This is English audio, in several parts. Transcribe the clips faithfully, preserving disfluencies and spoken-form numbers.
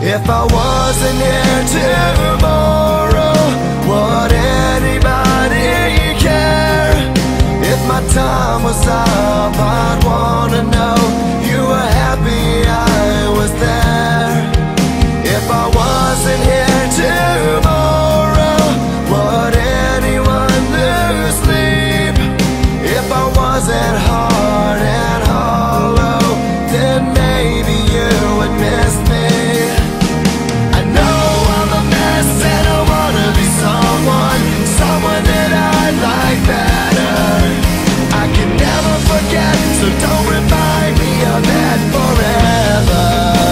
If I wasn't here tomorrow, would anybody care? If my time was up, I'd wanna know you were happy I was there. If I wasn't here tomorrow, would anyone lose sleep? If I wasn't hard and hollow, then maybe you would miss me. I know I'm a mess and I wanna be someone, someone that I'd like better. I can never forget, so don't remind me of that forever.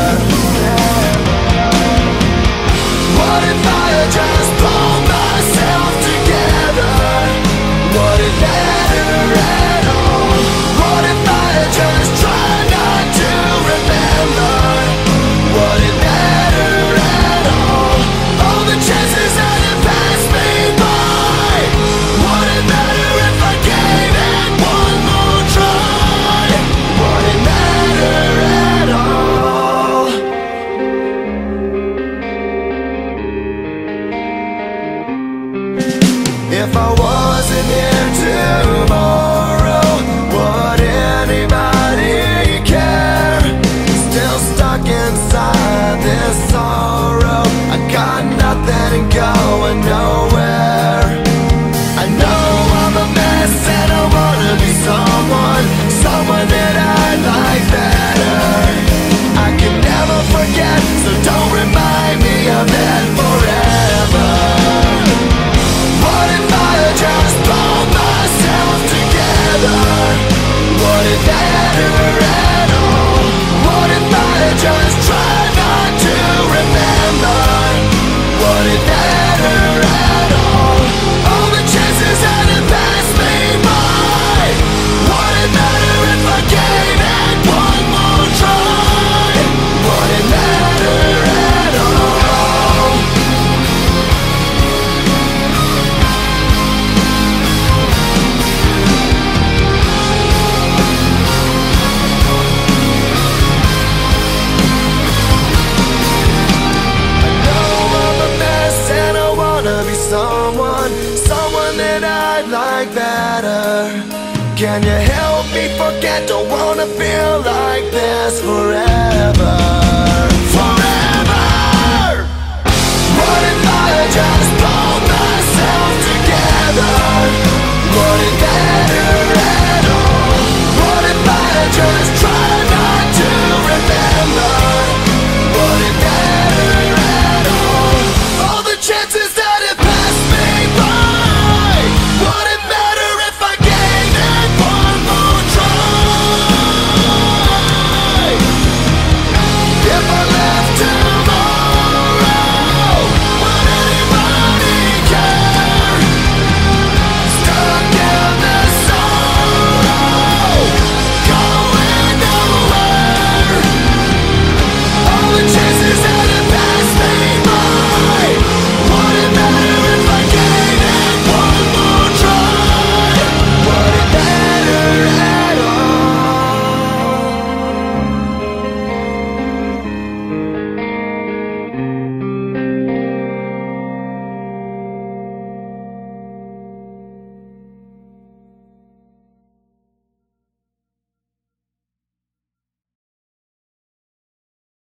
What if I had just pulled myself together? Would it matter at all? What if I had just tried not to remember? Would it matter at all? All the chances that had passed me by. Would it matter if I gave it one more try? Would it matter at all? If I wasn't here tomorrow, would anybody care? Still stuck inside this sorrow, I got nothing and going nowhere. I know I'm a mess and I wanna be someone, someone that I'd like better. I can never forget, so don't remind me of that forever. What if I had just pulled myself together? Would it matter at all? What if I had just tried not to remember? Would it matter at all? All the chances that had passed me by. Would it matter if I gave it one more try? Would it matter at all? Someone, someone that I'd like better. Can you help me forget? Don't wanna feel like this forever.